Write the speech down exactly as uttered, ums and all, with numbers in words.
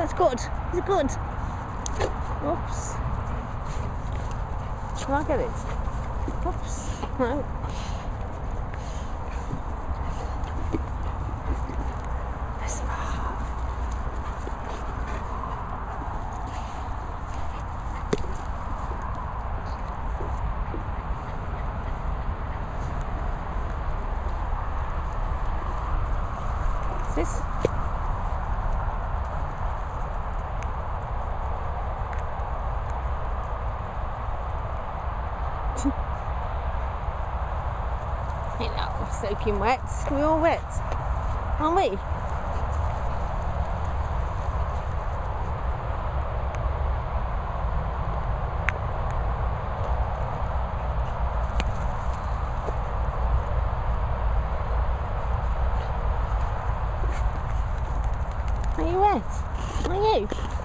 That's good. Is it good? Oops. Can I get it? Oops. No. This far. What's this? Ain't that soaking wet? We're all wet, aren't we? Are you wet? Are you?